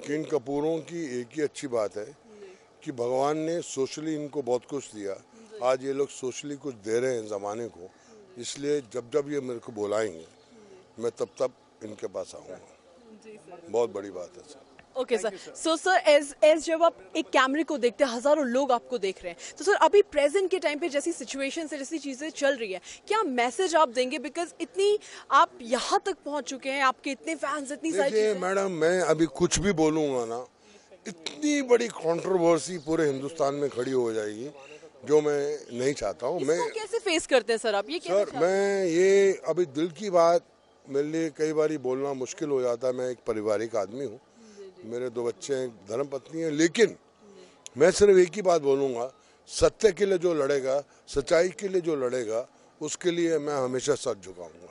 King कपूरों की एक ही अच्छी बात है कि भगवान ने सोशली इनको बहुत कुछ दिया, आज ये लोग सोशली कुछ दे रहे हैं ज़माने को, इसलिए जब जब ये मेरे को बुलाएंगे मैं तब तब इनके पास आऊँगा। बहुत बड़ी बात है sir. Okay sir, so sir as जब आप एक कैमरे को देखते हैं, हजारों लोग आपको देख रहे हैं, तो सर अभी प्रेजेंट के टाइम पे जैसी सिचुएशन से जैसी चीजें चल रही है, क्या मैसेज आप देंगे? बिकॉज इतनी आप यहाँ तक पहुंच चुके हैं, आपके इतने फैंस, इतनी सारी चीजें। मैडम मैं अभी कुछ भी बोलूँगा ना, इतनी बड़ी कंट्रोवर्सी पूरे हिंदुस्तान में खड़ी हो जाएगी जो मैं नहीं चाहता हूँ। मैं कैसे फेस करते हैं सर आप? ये सर मैं ये अभी दिल की बात मेरे लिए कई बार बोलना मुश्किल हो जाता है। मैं एक पारिवारिक आदमी हूँ, मेरे 2 बच्चे हैं, धर्मपत्नी है, लेकिन मैं सिर्फ एक ही बात बोलूँगा, सत्य के लिए जो लड़ेगा, सच्चाई के लिए जो लड़ेगा, उसके लिए मैं हमेशा सच झुकाऊंगा।